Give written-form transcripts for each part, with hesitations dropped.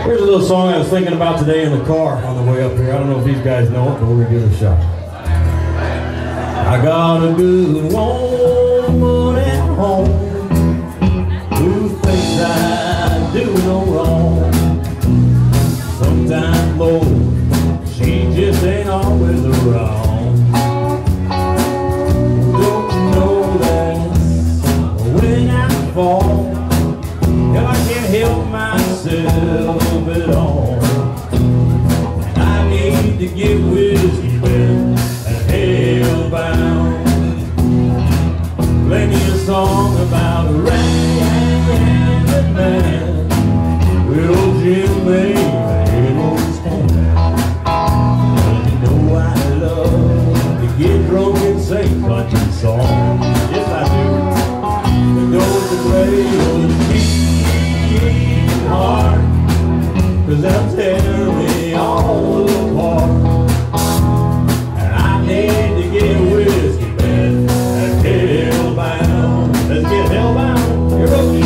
Here's a little song I was thinking about today in the car on the way up here. I don't know if these guys know it, but we're gonna give it a shot. I got a good woman at home who thinks I do no wrong. Sometimes, Lord, she just ain't always around. Don't you know that when I fall, if I can't help myself at all, and I need to get whiskey and hellbound. Play me a song about a red-handed man with old Jim Maine on stand. You know I love to get drunk and sing country songs. Yes, I do. We go to play those heart, 'cause they'll tear me all apart. And I need to get whiskey, man, and hellbound. Let's get hellbound. Here we go.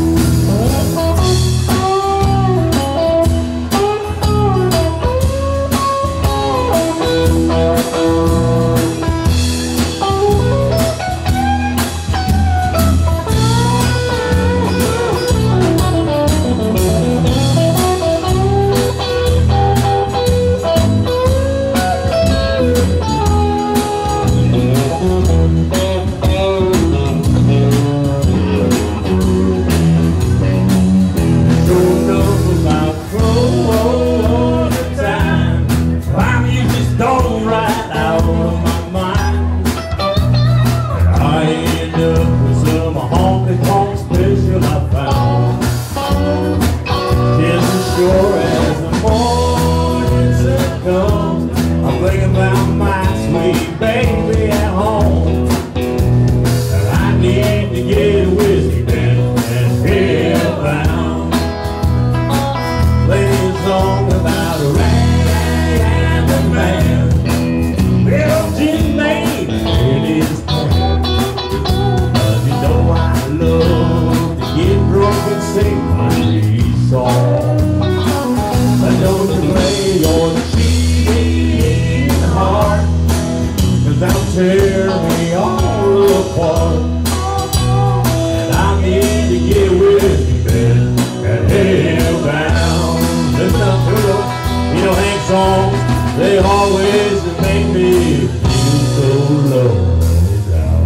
Tear me all apart, and I need to get whiskey, man, and hellbound. Listen up, here we go. You know, Hank songs, they always make me feel so low down.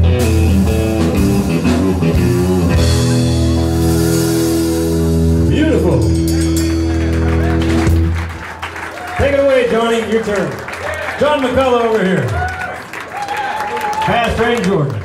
Beautiful. Take it away, Johnny. Your turn. John McCullough over here. Past Range Jordan.